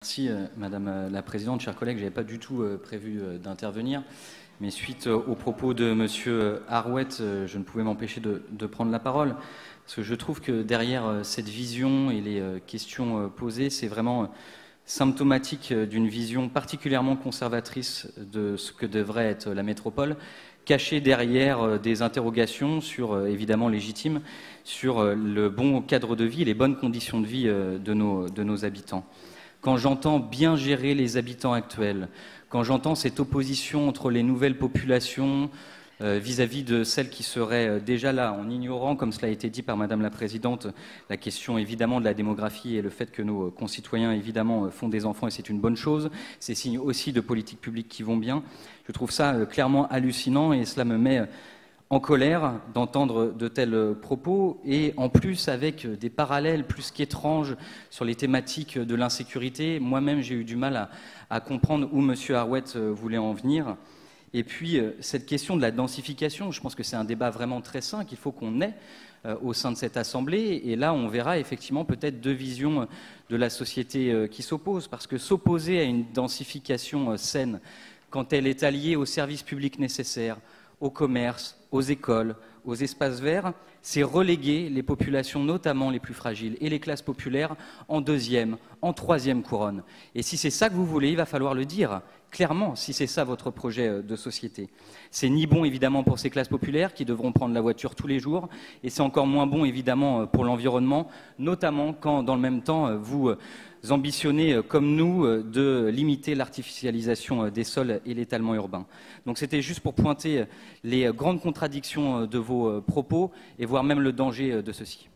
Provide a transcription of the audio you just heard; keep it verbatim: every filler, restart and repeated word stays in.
Merci euh, Madame la Présidente, chers collègues, je n'avais pas du tout euh, prévu euh, d'intervenir, mais suite euh, aux propos de Monsieur Harouet, euh, je ne pouvais m'empêcher de, de prendre la parole, parce que je trouve que derrière euh, cette vision et les euh, questions euh, posées, c'est vraiment euh, symptomatique euh, d'une vision particulièrement conservatrice de ce que devrait être la métropole, cachée derrière euh, des interrogations sur, euh, évidemment légitimes, sur euh, le bon cadre de vie, les bonnes conditions de vie euh, de nos, de nos habitants. Quand j'entends bien gérer les habitants actuels, quand j'entends cette opposition entre les nouvelles populations euh, vis-à-vis de celles qui seraient euh, déjà là, en ignorant, comme cela a été dit par Madame la Présidente, la question évidemment de la démographie et le fait que nos concitoyens évidemment font des enfants et c'est une bonne chose, c'est signe aussi de politiques publiques qui vont bien. Je trouve ça euh, clairement hallucinant et cela me met en colère d'entendre de tels propos et en plus avec des parallèles plus qu'étranges sur les thématiques de l'insécurité. Moi-même, j'ai eu du mal à, à comprendre où M. Harouet voulait en venir. Et puis, cette question de la densification, je pense que c'est un débat vraiment très sain qu'il faut qu'on ait euh, au sein de cette Assemblée. Et là, on verra effectivement peut-être deux visions de la société euh, qui s'opposent. Parce que s'opposer à une densification euh, saine, quand elle est alliée aux services publics nécessaires, au commerce, aux écoles, aux espaces verts, c'est reléguer les populations, notamment les plus fragiles, et les classes populaires en deuxième, en troisième couronne. Et si c'est ça que vous voulez, il va falloir le dire clairement, si c'est ça votre projet de société. C'est ni bon, évidemment, pour ces classes populaires qui devront prendre la voiture tous les jours, et c'est encore moins bon, évidemment, pour l'environnement, notamment quand, dans le même temps, vous ambitionnez, comme nous, de limiter l'artificialisation des sols et l'étalement urbain. Donc c'était juste pour pointer les grandes contradictions de vos propos et voire même le danger de ceci.